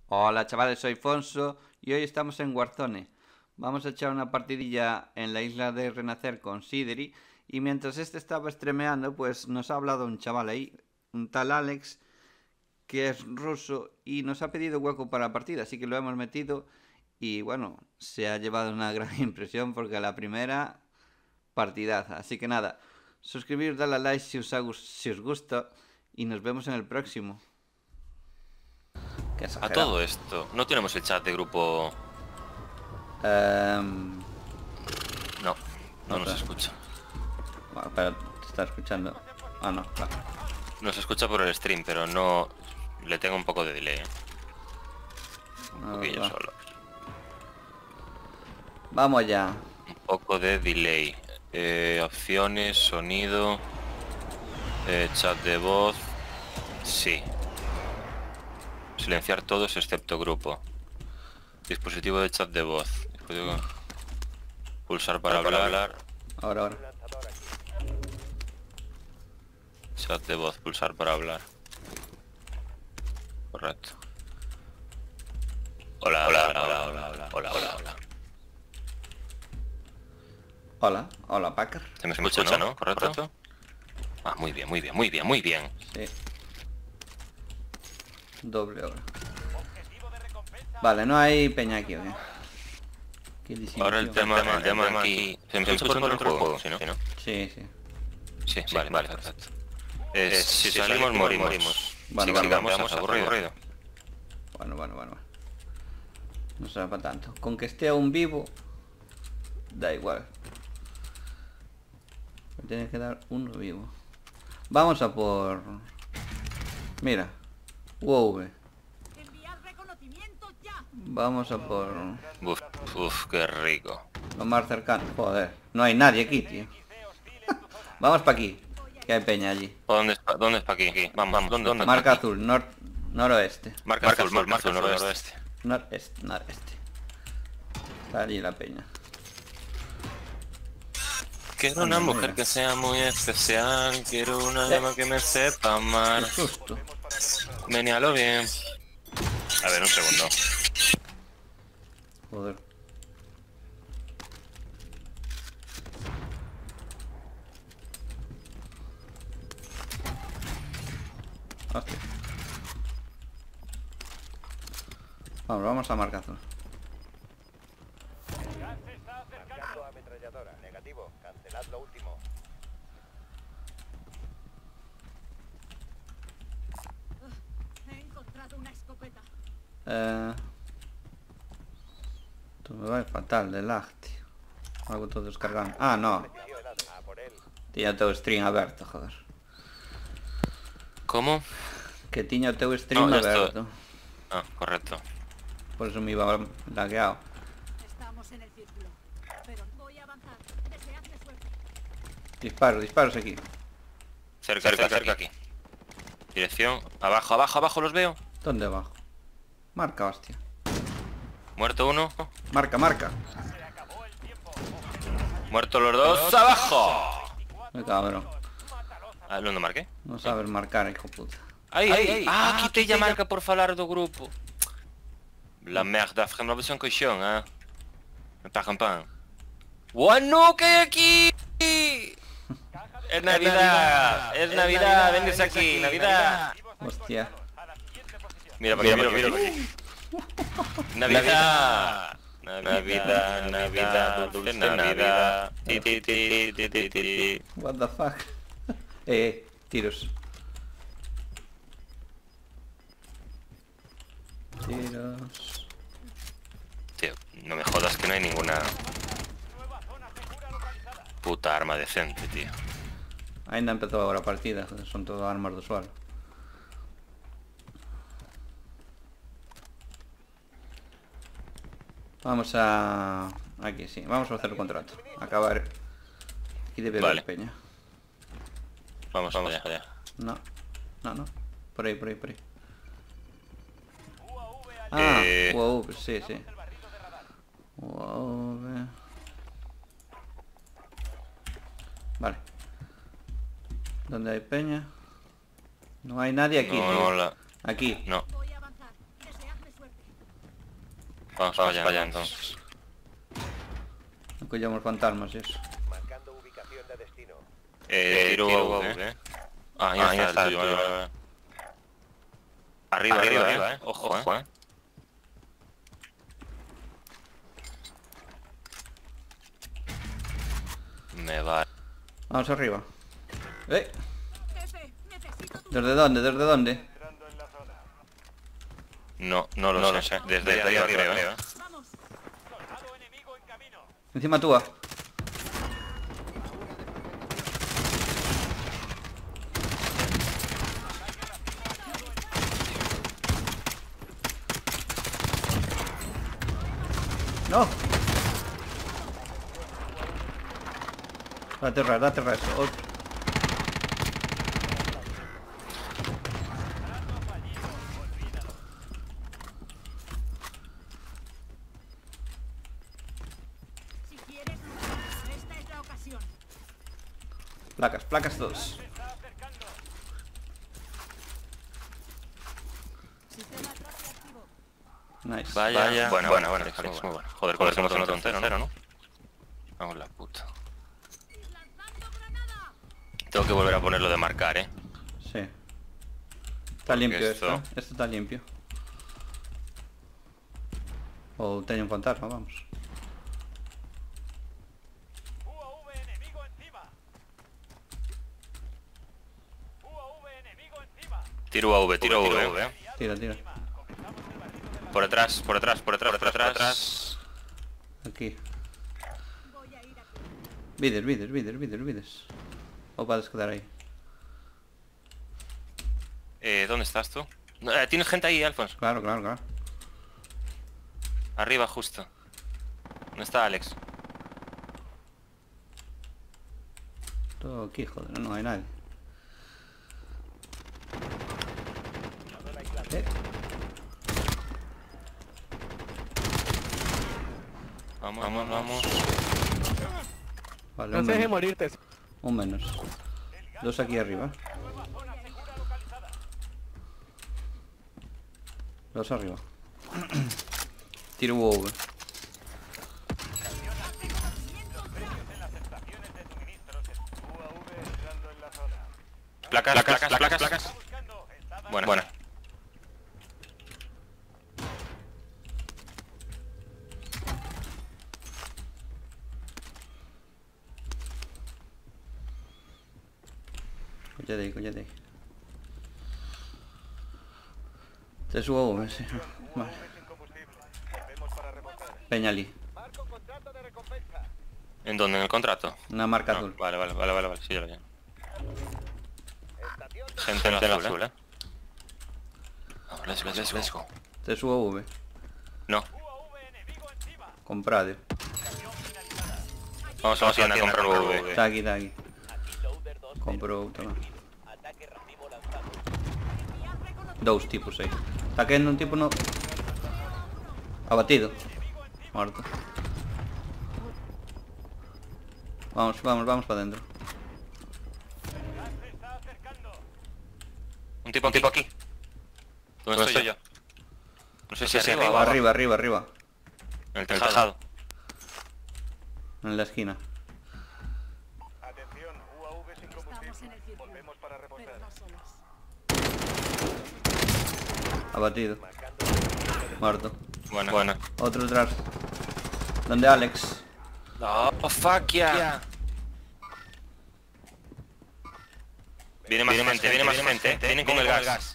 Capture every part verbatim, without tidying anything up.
Hola chavales, soy Fonso y hoy estamos en Warzone. Vamos a echar una partidilla en la isla de Renacer con Sideri. Y mientras este estaba streameando, pues nos ha hablado un chaval ahí, un tal Alex, que es ruso y nos ha pedido hueco para la partida, así que lo hemos metido. Y bueno, se ha llevado una gran impresión porque a la primera partidaza. Así que nada, suscribiros, darle a like si os, ha, si os gusta y nos vemos en el próximo. Qué A todo esto, ¿no tenemos el chat de grupo? Um, no, no, no nos pero, escucha. Bueno, pero te está escuchando. Ah, no, claro. Nos escucha por el stream, pero no... Le tengo un poco de delay, ¿eh? Un No, poquillo va. solo. Vamos ya. Un poco de delay. Eh, opciones, sonido... Eh, chat de voz... Sí. Silenciar todos excepto grupo. Dispositivo de chat de voz. Pulsar para hablar. hablar. Ahora, ahora. Chat de voz, pulsar para hablar. Correcto. Hola, hola, hola, hola, hola, hola, hola, hola, hola. Hola, hola Packer. ¿Se me escucha, ¿no? ¿no? ¿Correcto? ¿Correcto? Ah, muy bien, muy bien, muy bien, muy bien. Sí. Doble hora. Vale, no hay peña aquí, ¿o qué? Ahora el tema, el tema aquí... ¿Se me escucha por dentro del juego? ¿Sí, no? Sí, sí. Sí, sí, vale, vale, perfecto. Eh, si, si salimos, morimos. morimos. Bueno, si bueno, vamos, vamos, aburrido. aburrido. Bueno, bueno, bueno. No será para tanto. Con que esté aún vivo, da igual. Me tiene que dar uno vivo. Vamos a por... Mira. U V. Vamos a por... Uf, uf, qué rico. Lo más cercano. Joder. No hay nadie aquí, tío. Vamos para aquí. Que hay peña allí. ¿Dónde es, ¿Dónde es para aquí? aquí? Vamos, vamos. ¿Dónde, dónde marca azul, nor noroeste. Marca, marca azul, marca azul, noroeste. noroeste. Noreste, noreste. Está allí la peña. Quiero una Anda, mujer mira. que sea muy especial. Quiero una dama eh. que me sepa amar. Qué susto. Menealo bien. A ver, un segundo. Joder. Hostia. Vamos, vamos a marcar azul. Ametralladora, negativo, cancelad lo último. He encontrado una escopeta. Eh... Esto me va fatal de lag, tío. Algo todo descargando. Ah, no. Tiña teu stream aberto, joder. ¿Cómo? Que tiña teu stream no, aberto. Ah, correcto. Por eso me iba lagueado. Estamos en el círculo, pero voy a avanzar. Deseadme suerte. Disparos, disparos aquí. Cerca, cerca, cerca aquí. Dirección, abajo, abajo, abajo los veo. ¿Dónde abajo? Marca, hostia. Muerto uno. Marca, marca. Muerto los dos. ¡Abajo! Me cabrón. Ah, ¿dónde marqué? No sabes marcar, hijo puta. Ai, ai, ai. Ah, quitei a marca por falar do grupo. La merda, frame la un coixón, eh? Me pagan pan. ¡Bueno, que hay aquí! Es Navidad, es Navidad, vendes aquí, Navidad. Hostia. Mira, mira, mira, mira. Navidad. Navidad, Navidad, dulce Navidad. Ti, ti, ti, ti, ti, ti. What the fuck. eh, tiros. Tiros. Tío, no me jodas que no hay ninguna puta arma decente, tío. Ainda empezó ahora partida, son todo armas de suelo. Vamos a... Aquí, sí, vamos a hacer el contrato. Acabar. Aquí debe haber Vale. peña. Vamos, vamos allá. No, no, no. Por ahí, por ahí, por ahí. Ah, Eh... U A V, sí, sí. U A V. Vale. ¿Dónde hay peña? No hay nadie aquí. No, no, la... Aquí. No. Voy a avanzar. Deseadme suerte. Vamos para allá, allá entonces. No collamos fantasmas y eso. Marcando ubicación de destino. Eh, tiro U V, eh. Ah, ahí está el tuyo, vale, vale, vale. Arriba, arriba, arriba, eh. Ojo, eh. eh. Me va. Vamos arriba. ¡Eh! Jefe, necesito tu... ¿Desde dónde? ¿Desde dónde? No, no lo, no sé. lo sé. Desde, Desde arriba, arriba, creo, eh. Vamos. Encima túa. No. Date ras, date ras. Otro. Si quieres luchar, esta es la ocasión. Placas, placas dos. Sistema traje activo. Nice. Vaya, Vaya. Buena, buena, buena, Alex, Alex, muy buena. Joder, joder, que hemos notado un tercero, ¿no? Vamos la puta. Lanzando granada. Tengo que volver a ponerlo de marcar, eh. Sí. Está limpio esto- esto. Esto está limpio. O tenía un fantasma, vamos. U A V enemigo encima. U A V enemigo encima. Tiro A V, tiro A V, eh. Tira, tira. Por atrás, por atrás, por atrás, por atrás, por atrás. Aquí. Voy a ir aquí. Vides, vides, vides, vides, vides. O puedes quedar ahí. Eh, ¿dónde estás tú? No, eh, ¿Tienes gente ahí, Alfonso? Claro, claro, claro. Arriba, justo. ¿Dónde está Alex? Todo aquí, joder, no hay nadie. Eh, Vamos, vamos, vamos. Vale, No un se deje menos. morirte. Un menos. Dos aquí arriba. Dos arriba. Tiro U V. Placas, placas, placas, placas. Buena, buena. Collate ahí, collate ahí. Te subo U V, sí. Vale. Peñalí. Marco contrato de recompensa. ¿En dónde? ¿En el contrato? Una marca No, azul. Vale, vale, vale, vale, vale, sí, ya lo veo. Estación de Gente en el azul, eh. Vamos, let's go, let's go, let's go. Te subo U V. No, U A V enemigo encima. Comprado. vamos a la tienda a comprar U V. Está aquí, está aquí. Aquí Loader dos. Compro, toma. Ataque racimo lanzado. Dos tipos ahí. Está cayendo un tipo no. Abatido. Muerto. Vamos, vamos, vamos para adentro. Se está acercando. Un tipo, un tipo aquí. ¿Dónde estoy yo? No sé si es arriba o abajo. Arriba, arriba, arriba. En el tejado. En la esquina. Atención, U A V sin Estamos combustible. en el círculo. Volvemos para Pero reposar. no solos. Abatido. Muerto. Bueno, bueno. Otro detrás. ¿Dónde Alex? Oh, fuck yeah. Viene más gente, viene más gente. Vienen con el gas.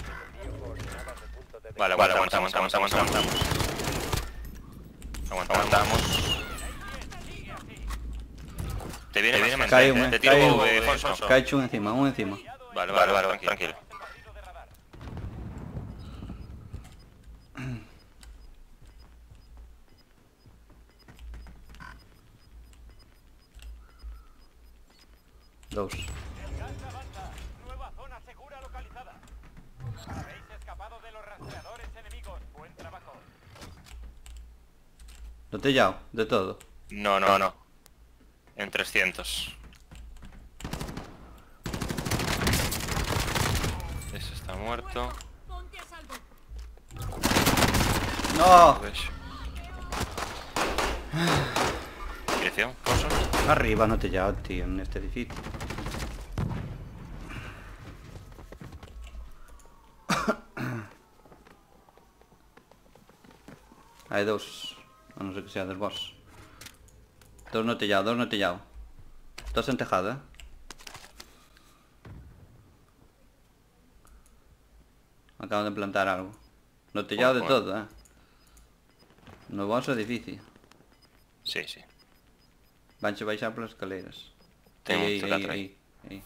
Vale, vale, aguantamos, aguantamos, aguantamos. Aguantamos. Aguantamos. Te viene, te viene más Cae gente, un, te tiro cae U un. V, Fonso. Cae un encima, un encima. Vale, vale, vale, tranquilo. Dos. Nueva zona segura localizada. Habéis escapado de los rastreadores enemigos. Buen trabajo. Lo te he llado, de todo. No, no, no. En trescientos. Ese está muerto. Ponte a salvo. ¡No! Pues, Dirección, coso. Arriba, no te llamo, tío, en este edificio. Hay dos. A no ser que sea del boss. Dos notellados, dos notellados. Dos en tejado, eh. Acaban de plantar algo. Notellado de Bueno. todo, eh. No boss o edificio. Sí, sí. Vanche baixar polas escaleras. Ten Aí, moito aí, catro aí, aí. aí.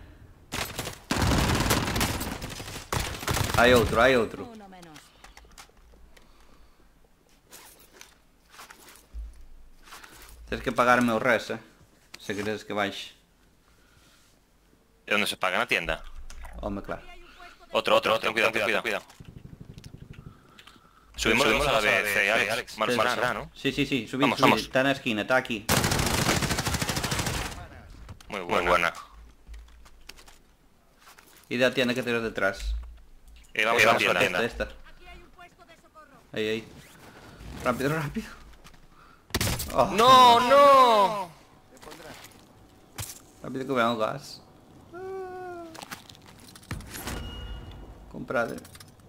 Hai outro, hai outro. Uno menos. Tens que pagarme o res, eh. Se queres que baixe. ¿De dónde se paga? ¿En la tienda? Home, claro. Hay un puesto de... Otro, otro, otro, cuidado, cuidado, cuidado. Subimos, subimos a la B C, Alex. Mal será, ¿no? Sí, sí, sí, subid, Vamos, subid. vamos. Está en la esquina, está aquí. Muy buena. Muy buena. Y de la tienda que tienes detrás. Eh, vamos, Eh, vamos a la esta, tienda. esta. Aquí hay un puesto de socorro. Ahí, ahí. Rápido, rápido. Oh, ¡No, no! Rápido que veamos gas. Comprad. eh.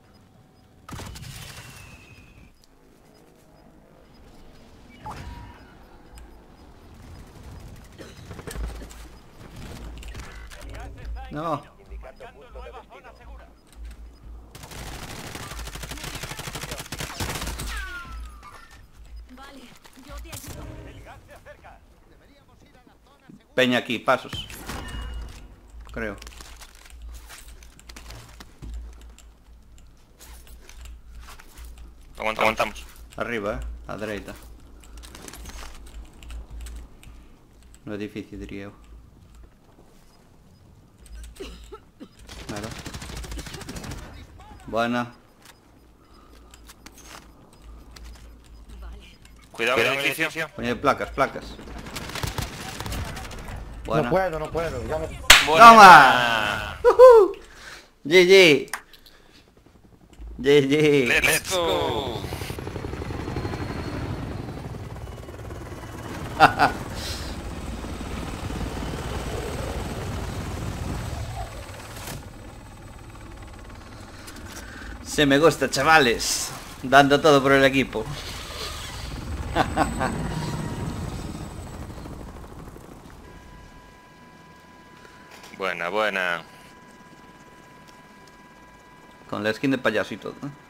No. Marcando nueva zona segura. Vale, yo te ayudo. El gas se acerca. Peña aquí, pasos. Creo. Aguanta, aguantamos. Arriba, eh. A dereita. No edificio, diría eu. Mira. Buena. Vale. Cuidado, cuidado, edificio. Poñe placas, placas. No Buena. puedo, no puedo. Ya me... ¡Toma! ¡Ujú! G G. G G. Let's go. Se me gusta, chavales. Dando todo por el equipo. Buena, buena. Con la skin de payaso y todo, ¿eh?